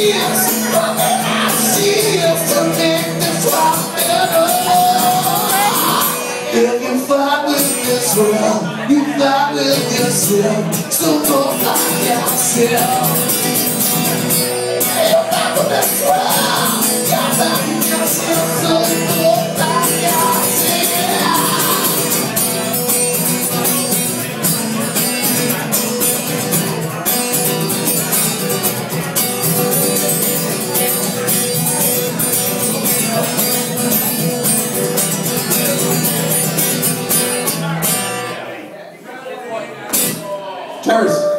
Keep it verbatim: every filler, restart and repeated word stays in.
years, but then I see to make this rock better. If you fight with this world, you fight with yourself. So go find yourself. If you fight with this world, you fight with yourself. So go find yourself. Cheers.